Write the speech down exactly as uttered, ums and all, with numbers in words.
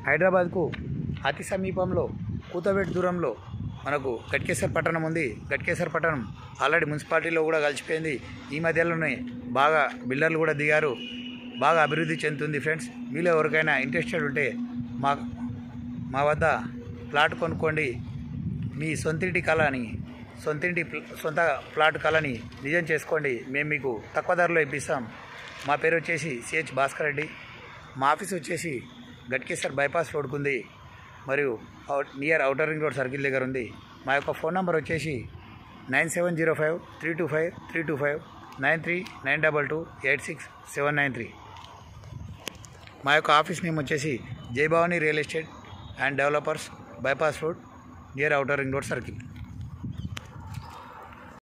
హైదరాబాద్కు అతి సమీపంలో కూతవేటు దూరంలో మనకు గట్కేసర్ పట్టణం ఉంది. గట్కేసర్ పట్టణం ఆల్రెడీ మున్సిపాలిటీలో కూడా కలిసిపోయింది. ఈ మధ్యలోనే బాగా బిల్డర్లు కూడా దిగారు, బాగా అభివృద్ధి చెందుతుంది. ఫ్రెండ్స్, మీలో ఎవరికైనా ఇంట్రెస్టెడ్ ఉంటే మా మా వద్ద ప్లాట్ కొనుక్కోండి. మీ సొంతింటి కళని సొంతింటి సొంత ప్లాట్ కళని నిజం చేసుకోండి. మేము మీకు తక్కువ ధరలో ఇప్పిస్తాం. మా పేరు వచ్చేసి సిహెచ్ భాస్కర్ రెడ్డి. మా ఆఫీస్ వచ్చేసి గట్కేసర్ బైపాస్ రోడ్కు ఉంది, మరియు near outer ring road circle దగ్గర ఉంది. మా యొక్క ఫోన్ నెంబర్ వచ్చేసి nine seven zero five three two five three two five nine three nine double two eight six seven nine three. మా యొక్క ఆఫీస్ నేమ్ వచ్చేసి Jai Bhavani real estate and developers, bypass road, near outer ring road circle.